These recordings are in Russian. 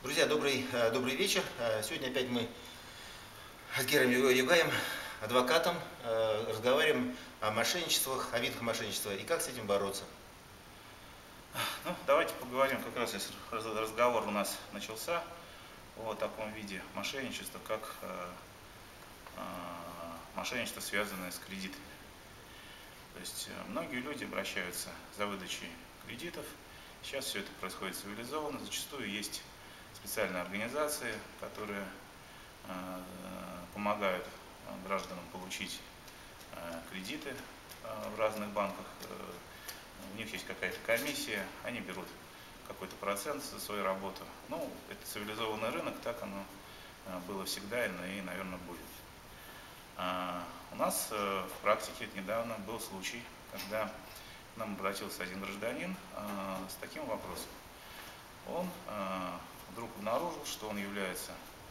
Друзья, добрый вечер. Сегодня опять мы с Гером Югаем, адвокатом, разговариваем о мошенничествах, о видах мошенничества и как с этим бороться. Ну, давайте поговорим, как раз если разговор у нас начался о таком виде мошенничества, как мошенничество, связанное с кредитами. То есть многие люди обращаются за выдачей кредитов. Сейчас все это происходит цивилизованно. Зачастую есть специальные организации, которые помогают гражданам получить кредиты в разных банках. У них есть какая-то комиссия, они берут какой-то процент за свою работу. Ну, это цивилизованный рынок, так оно было всегда и, наверное, будет. У нас в практике недавно был случай, когда к нам обратился один гражданин с таким вопросом. Он вдруг обнаружил, что он является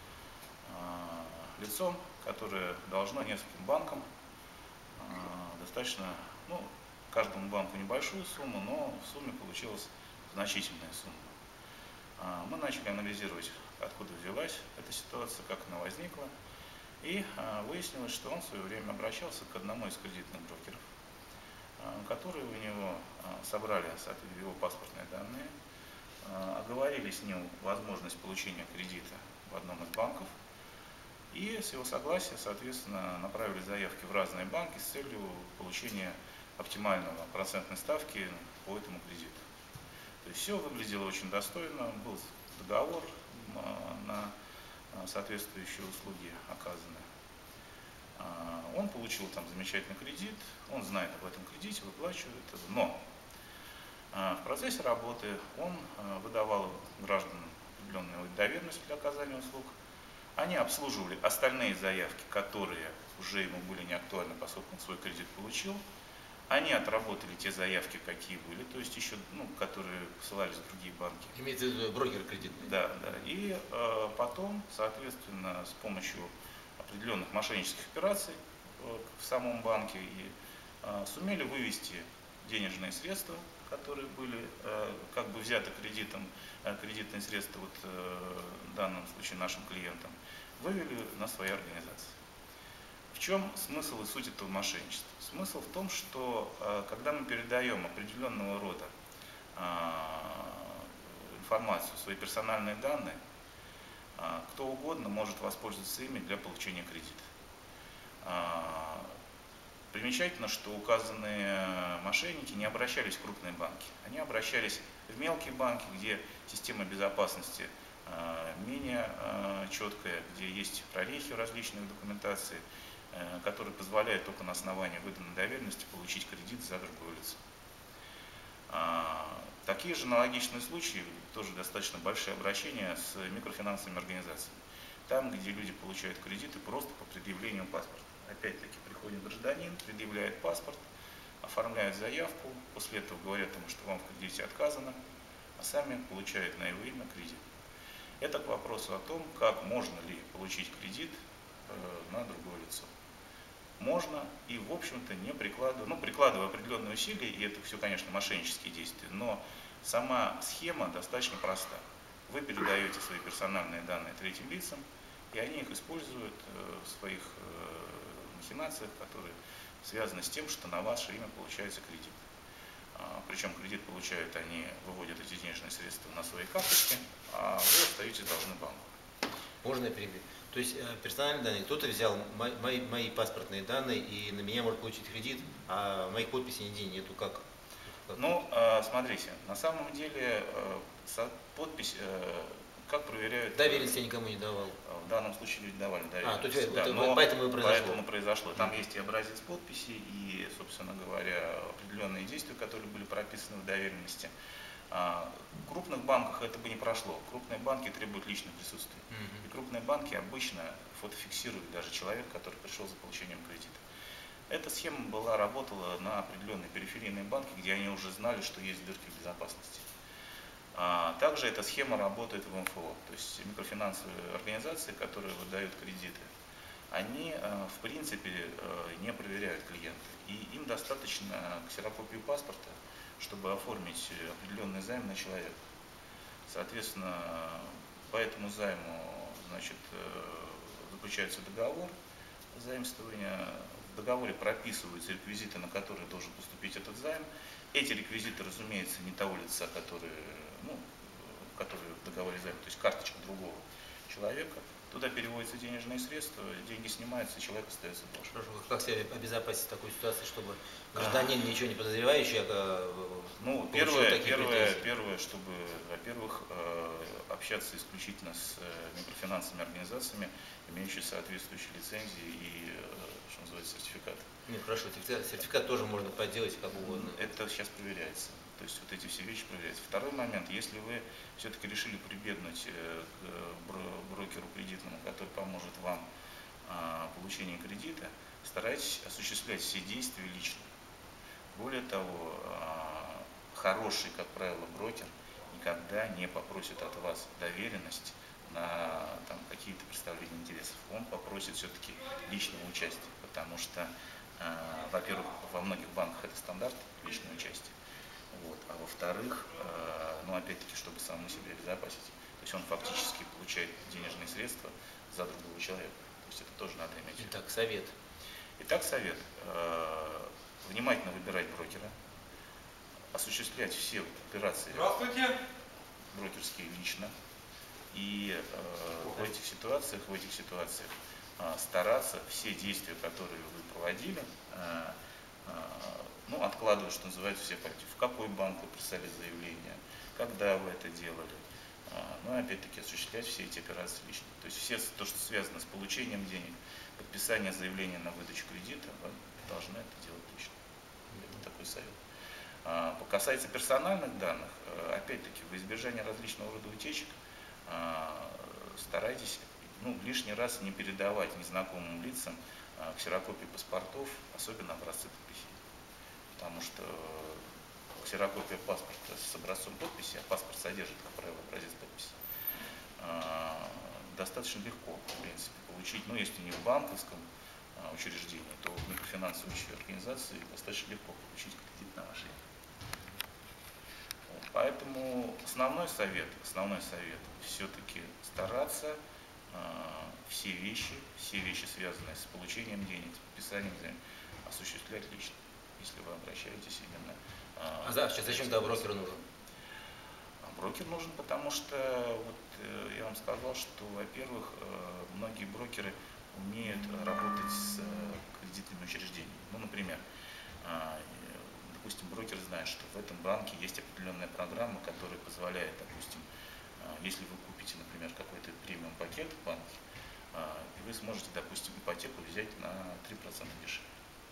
лицом, которое должно нескольким банкам достаточно, каждому банку небольшую сумму, но в сумме получилась значительная сумма. Мы начали анализировать, откуда взялась эта ситуация, как она возникла, и выяснилось, что он в свое время обращался к одному из кредитных брокеров, которые у него собрали его паспортные данные, оговорили с ним возможность получения кредита в одном из банков, и с его согласия, соответственно, направили заявки в разные банки с целью получения оптимального процентной ставки по этому кредиту. То есть все выглядело очень достойно, был договор на соответствующие услуги оказаны. Он получил там замечательный кредит, он знает об этом кредите, выплачивает, но в процессе работы он выдавал гражданам определенную доверенность для оказания услуг. Они обслуживали остальные заявки, которые уже ему были не актуальны, поскольку он свой кредит получил. Они отработали те заявки, какие были, то есть еще, которые посылались в другие банки. Имеется в виду брокер кредитный? Да, да. И потом, соответственно, с помощью определенных мошеннических операций в самом банке сумели вывести денежные средства, которые были как бы взяты кредитом, кредитные средства в данном случае нашим клиентам, вывели на свои организации. В чем смысл и суть этого мошенничества? Смысл в том, что когда мы передаем определенного рода информацию, свои персональные данные, кто угодно может воспользоваться ими для получения кредита. Примечательно, что указанные мошенники не обращались в крупные банки. Они обращались в мелкие банки, где система безопасности менее четкая, где есть прорехи в различных документации, которые позволяют только на основании выданной доверенности получить кредит за другое лицо. Такие же аналогичные случаи, тоже достаточно большие обращения с микрофинансовыми организациями. Там, где люди получают кредиты просто по предъявлению паспорта. Опять-таки приходит гражданин, предъявляет паспорт, оформляет заявку, после этого говорят ему, что вам в кредите отказано, а сами получают на его имя кредит. Это к вопросу о том, как можно ли получить кредит на другое лицо. Можно и, в общем-то, не прикладывая определенные усилия, и это все, конечно, мошеннические действия, но сама схема достаточно проста. Вы передаете свои персональные данные третьим лицам, и они их используют в своих махинациях, которые связаны с тем, что на ваше имя получается кредит. Причем кредит получают они, выводят эти денежные средства на свои карточки, а вы остаетесь должны банку. Можно я перебью? То есть персональные данные, кто-то взял мои паспортные данные и на меня может получить кредит, а моих подписей нигде нету, как? Смотрите, на самом деле подпись, как проверяют... Доверенность я никому не давал. В данном случае люди давали доверенность. То есть да, поэтому и произошло. Поэтому произошло. Там есть и образец подписи, и, собственно говоря, определенные действия, которые были прописаны в доверенности. В крупных банках это бы не прошло. Крупные банки требуют личного присутствия. И крупные банки обычно фотофиксируют даже человека, который пришел за получением кредита. Эта схема работала на определенные периферийные банки, где они уже знали, что есть дырки в безопасности. Также эта схема работает в МФО, то есть микрофинансовые организации, которые выдают кредиты. Они, в принципе, не проверяют клиента. И им достаточно ксерокопии паспорта, чтобы оформить определенный займ на человека. Соответственно, по этому займу, значит, заключается договор заимствования. В договоре прописываются реквизиты, на которые должен поступить этот займ. Эти реквизиты, разумеется, не того лица, который в договоре займа, то есть карточка другого человека. Туда переводятся денежные средства, деньги снимаются, и человек остается должен. Хорошо, как себя обезопасить в такой ситуации, чтобы гражданин, ничего не подозревающий, Первое, чтобы, во-первых, общаться исключительно с микрофинансовыми организациями, имеющими соответствующие лицензии и, что называется, сертификаты. Нет, хорошо, сертификат тоже можно подделать как угодно. Это сейчас проверяется. То есть вот эти все вещи проверяются. Второй момент, если вы все-таки решили прибегнуть к брокеру кредитному, который поможет вам в получении кредита, старайтесь осуществлять все действия лично. Более того, хороший, как правило, брокер никогда не попросит от вас доверенность на какие-то представления интересов. Он попросит все-таки личного участия, потому что, во-первых, во многих банках это стандарт личного участия. Вот. А во-вторых, опять-таки, чтобы самому себя обезопасить. То есть он фактически получает денежные средства за другого человека. То есть это тоже надо иметь в виду. Итак, совет. Внимательно выбирать брокера, осуществлять все операции брокерские лично. И в этих ситуациях стараться все действия, которые вы проводили, откладывать, что называется, все пойти. В какой банк вы писали заявление, когда вы это делали. Опять-таки осуществлять все эти операции лично. То есть все то, что связано с получением денег, подписание заявления на выдачу кредита, вы должны это делать лично. Это такой совет. Касается персональных данных, опять-таки, во избежание различного рода утечек, старайтесь лишний раз не передавать незнакомым лицам ксерокопии паспортов, особенно образцы подписи. Потому что ксерокопия паспорта с образцом подписи, а паспорт содержит, как правило, образец подписи, достаточно легко, в принципе, получить. Если не в банковском учреждении, то в микрофинансовой организации достаточно легко получить кредит на ваше имя. Поэтому основной совет все-таки стараться все вещи, связанные с получением денег, с подписанием денег, осуществлять лично, если вы обращаетесь именно. Зачем тогда брокер нужен? Брокер нужен, потому что я вам сказал, что, во-первых, многие брокеры умеют работать с кредитными учреждениями. Например, допустим, брокер знает, что в этом банке есть определенная программа, которая позволяет, допустим, если вы купите, например, какой-то премиум пакет в банке, и вы сможете, допустим, ипотеку взять на 3% дешевле.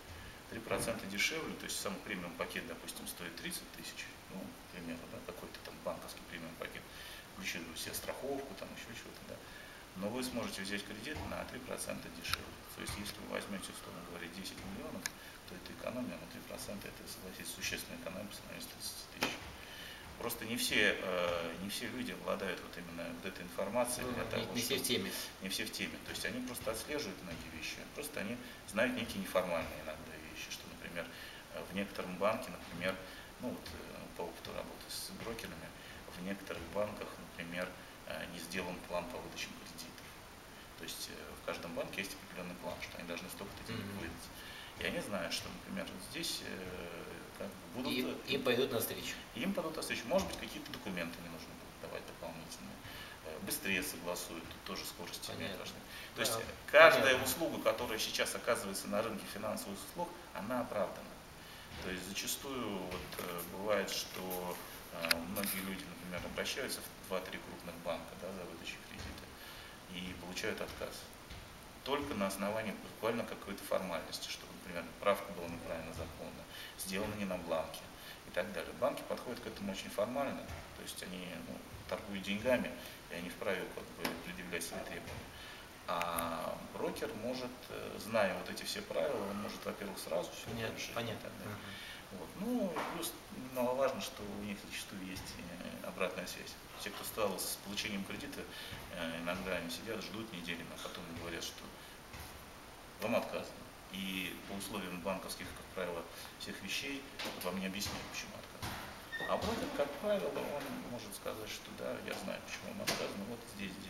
3% дешевле, то есть сам премиум пакет, допустим, стоит 30 тысяч, к примеру, какой-то там банковский премиум пакет, включая себе страховку, еще чего-то, но вы сможете взять кредит на 3% дешевле. То есть если вы возьмете, условно говоря, 10 миллионов, то это экономия на 3%, это, согласитесь, существенная экономия по сравнению с 30 тысяч. Просто не все люди обладают именно этой информацией для того, не все в теме. Не все в теме. То есть они просто отслеживают многие вещи, просто они знают некие неформальные иногда вещи, что, например, в некотором банке, например, по опыту работы с брокерами, в некоторых банках, например, не сделан план по выдаче кредитов. То есть в каждом банке есть определенный план, что они должны столько-то денег выдать. И они знают, что, например, здесь будут... Им пойдут навстречу. Им пойдут навстречу. Может быть, какие-то документы не нужно будет давать дополнительные. Быстрее согласуют, тут тоже скорости иметь должны. То есть каждая услуга, которая сейчас оказывается на рынке финансовых услуг, она оправдана. То есть зачастую бывает, что многие люди, например, обращаются в 2-3 крупных банка за выдачей кредита и получают отказ. Только на основании буквально какой-то формальности, чтобы, например, правка была неправильно заполнена, сделана не на бланке и так далее. Банки подходят к этому очень формально, то есть они торгуют деньгами, и они вправе предъявлять свои требования. А брокер может, зная эти все правила, он может, во-первых, сразу все решить. Понятно. Плюс немаловажно, что у них зачастую есть обратная связь. Те, кто сталкивался с получением кредита, иногда они сидят, ждут неделями, а потом говорят, что вам отказано. И по условиям банковских, как правило, всех вещей вам не объясняют, почему отказано. А брокер, как правило, он может сказать, что да, я знаю, почему вам отказано, здесь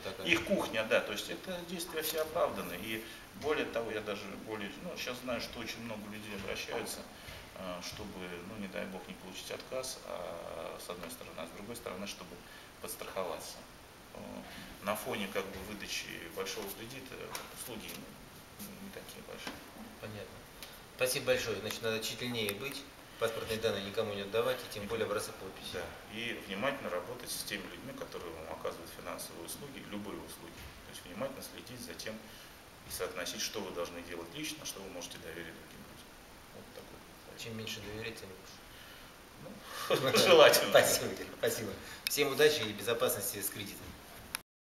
такая. Их кухня, да, то есть это действия все оправданы. И более того, я даже сейчас знаю, что очень много людей обращаются, чтобы, ну не дай бог, не получить отказ, с одной стороны, а с другой стороны, чтобы подстраховаться. На фоне как бы выдачи большого кредита услуги не такие большие. Понятно. Спасибо большое. Значит, надо тщательнее быть, паспортные данные никому не отдавать, и тем более образцы подписи. Да. И внимательно работать с теми людьми, которые вам оказывают финансовые услуги, любые услуги. То есть внимательно следить за тем и соотносить, что вы должны делать лично, что вы можете доверить другим людям. Вот такой. Чем меньше доверять, тем лучше. Ну, желательно. Спасибо. Спасибо. Всем удачи и безопасности с кредитом.